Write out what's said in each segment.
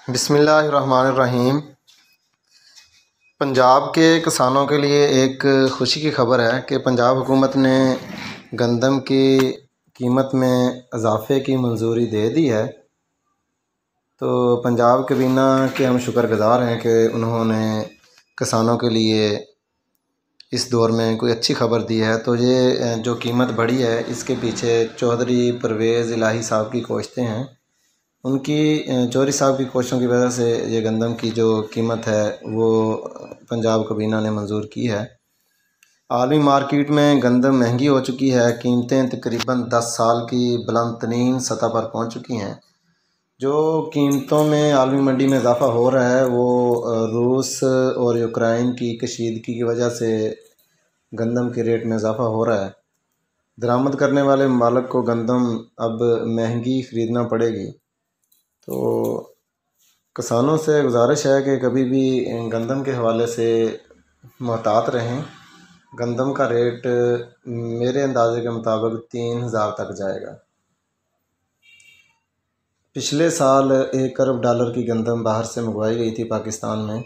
बिस्मिल्लाहिर्रहमानिर्रहीम। पंजाब के किसानों के लिए एक ख़ुशी की ख़बर है कि पंजाब हुकूमत ने गंदम की कीमत में इजाफ़े की मंजूरी दे दी है। तो पंजाब कैबिना के हम शुक्रगुज़ार हैं कि उन्होंने किसानों के लिए इस दौर में कोई अच्छी ख़बर दी है। तो ये जो कीमत बढ़ी है इसके पीछे चौधरी परवेज़ इलाही साहब की कोशिशें हैं। उनकी चौधरी साहब की कोशिशों की वजह से ये गंदम की जो कीमत है वो पंजाब कैबिना ने मंजूर की है। आलमी मार्केट में गंदम महंगी हो चुकी है। कीमतें तकरीबन 10 साल की बुलंद तरीन सतह पर पहुंच चुकी हैं। जो कीमतों में आलमी मंडी में इजाफ़ा हो रहा है वो रूस और यूक्रेन की कशीदगी की वजह से गंदम के रेट में इजाफ़ा हो रहा है। दरामद करने वाले ममालिक को गंदम अब महंगी ख़रीदना पड़ेगी। तो किसानों से गुजारिश है कि कभी भी गंदम के हवाले से मोहतात रहें। गंदम का रेट मेरे अंदाजे के मुताबिक 3000 तक जाएगा। पिछले साल $1 अरब की गंदम बाहर से मंगवाई गई थी पाकिस्तान में।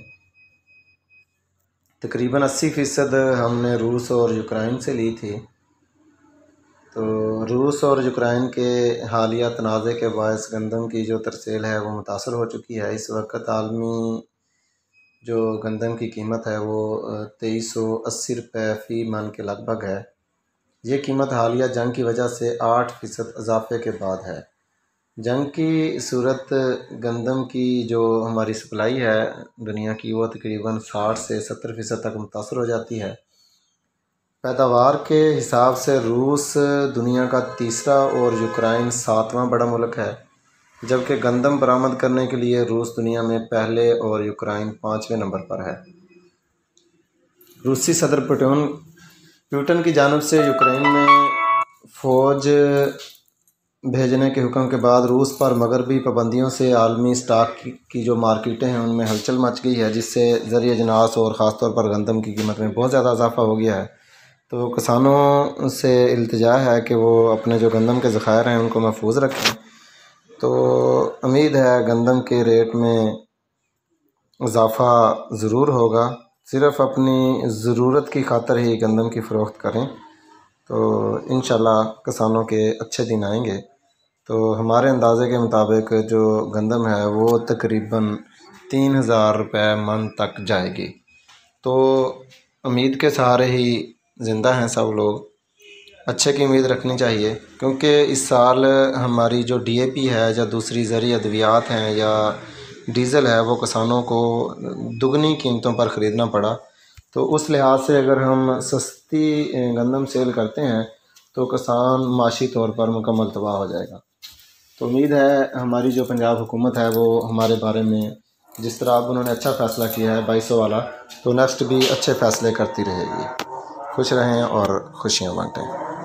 तकरीबन 80% हमने रूस और यूक्रेन से ली थी। तो रूस और यूक्रेन के हालिया तनाज़े के बायस गंदम की जो तरसेल है वो मुतासर हो चुकी है। इस वक्त आलमी जो गंदम की कीमत है वो 2380 रुपये फ़ी मन के लगभग है। ये कीमत हालिया जंग की वजह से 8% इजाफे के बाद है। जंग की सूरत गंदम की जो हमारी सप्लाई है दुनिया की वो तकरीबन 60 से 70% तक मुतासर हो जाती है। पैदावार के हिसाब से रूस दुनिया का तीसरा और यूक्रेन 7वां बड़ा मुल्क है, जबकि गंदम बरामद करने के लिए रूस दुनिया में पहले और यूक्रेन 5वें नंबर पर है। रूसी सदर पुतिन की जानिब से यूक्रेन में फ़ौज भेजने के हुक्म के बाद रूस पर मगरबी पाबंदियों से आलमी स्टॉक की जो मार्केटें हैं उनमें हलचल मच गई है, जिससे ज़रिए अजनास और ख़ास तौर पर गंदम की कीमत में बहुत ज़्यादा इजाफा हो गया है। तो किसानों से इल्तिजा है कि वो अपने जो गंदम के ज़खायर हैं उनको महफूज रखें। तो उम्मीद है गंदम के रेट में इजाफ़ा ज़रूर होगा। सिर्फ़ अपनी ज़रूरत की खातिर ही गंदम की फ़रोख्त करें तो इंशाल्लाह किसानों के अच्छे दिन आएंगे। तो हमारे अंदाज़े के मुताबिक जो गंदम है वो तकरीबन 3000 रुपये मन तक जाएगी। तो उम्मीद के सहारे ही ज़िंदा हैं सब लोग। अच्छे की उम्मीद रखनी चाहिए, क्योंकि इस साल हमारी जो DAP है या दूसरी ज़रूरी अद्वियात हैं या डीज़ल है वो किसानों को दुगनी कीमतों पर ख़रीदना पड़ा। तो उस लिहाज से अगर हम सस्ती गंदम सेल करते हैं तो किसान माशी तौर पर मुकम्मल तबाह हो जाएगा। तो उम्मीद है हमारी जो पंजाब हुकूमत है वो हमारे बारे में जिस तरह अब उन्होंने अच्छा फ़ैसला किया है 2200 वाला, तो नेक्स्ट भी अच्छे फ़ैसले करती रहेगी। खुश रहें और खुशियाँ बांटें।